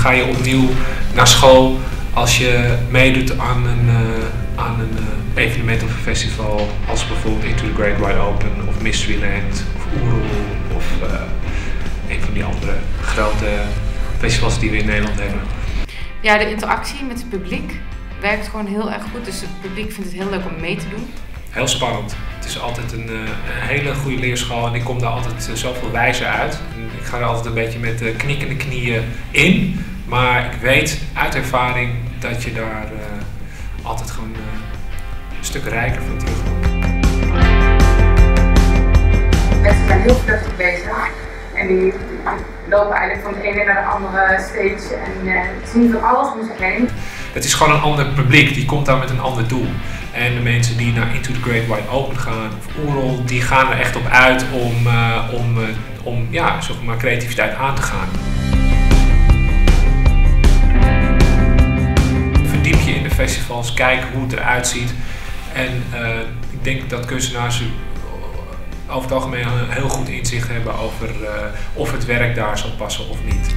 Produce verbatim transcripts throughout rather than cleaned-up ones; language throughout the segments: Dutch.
ga je opnieuw naar school als je meedoet aan een, uh, aan een uh, evenement of een festival als bijvoorbeeld Into the Great Wide Open of Mysteryland of Oerol of uh, een van die andere grote festivals die we in Nederland hebben. Ja, de interactie met het publiek werkt gewoon heel erg goed, dus het publiek vindt het heel leuk om mee te doen. Heel spannend. Het is altijd een, een hele goede leerschool en ik kom daar altijd zoveel wijzer uit. Ik ga er altijd een beetje met de knikkende knieën in, maar ik weet uit ervaring dat je daar uh, altijd gewoon uh, een stuk rijker van terugkomt. Mensen zijn heel vluchtig bezig en die lopen eigenlijk van de ene naar de andere stage en uh, zien van alles om zich heen. Het is gewoon een ander publiek, die komt daar met een ander doel. En de mensen die naar Into the Great Wide Open gaan of Oerol, die gaan er echt op uit om, uh, om, uh, om ja, zeg maar creativiteit aan te gaan. Verdiep je in de festivals, kijk hoe het eruit ziet. En uh, ik denk dat kunstenaars over het algemeen een heel goed inzicht hebben over uh, of het werk daar zal passen of niet.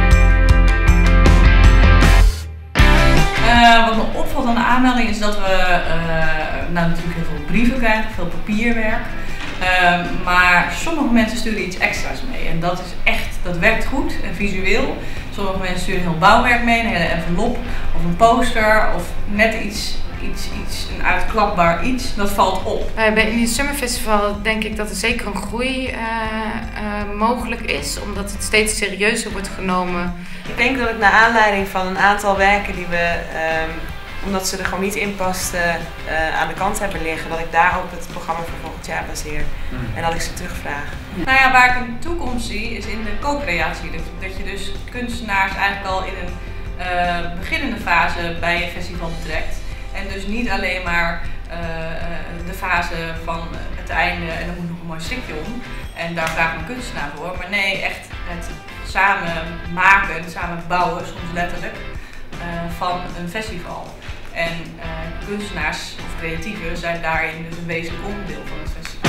Uh, wat me opvalt aan de aanmelding is dat we uh, nou, natuurlijk heel veel brieven krijgen, veel papierwerk. Uh, maar sommige mensen sturen iets extra's mee en dat is echt, dat werkt goed en visueel. Sommige mensen sturen heel bouwwerk mee, een hele envelop of een poster of net iets, iets, iets een uitklapbaar iets. Dat valt op. Uh, bij het Summer Festival denk ik dat er zeker een groei uh, uh, mogelijk is, omdat het steeds serieuzer wordt genomen. Ik denk dat ik naar aanleiding van een aantal werken die we, um, omdat ze er gewoon niet in pasten, uh, aan de kant hebben liggen, dat ik daarop het programma voor volgend jaar baseer mm. en dat ik ze terugvraag. Mm. Nou ja, waar ik een toekomst zie is in de co-creatie. Dat, dat je dus kunstenaars eigenlijk al in een uh, beginnende fase bij je festival betrekt. En dus niet alleen maar uh, de fase van het einde en er moet nog een mooi stukje om. En daar vraag ik een kunstenaar voor. Maar nee, echt het samen maken, samen bouwen, soms letterlijk, uh, van een festival. En uh, kunstenaars of creatieven zijn daarin dus een wezenlijk onderdeel van het festival.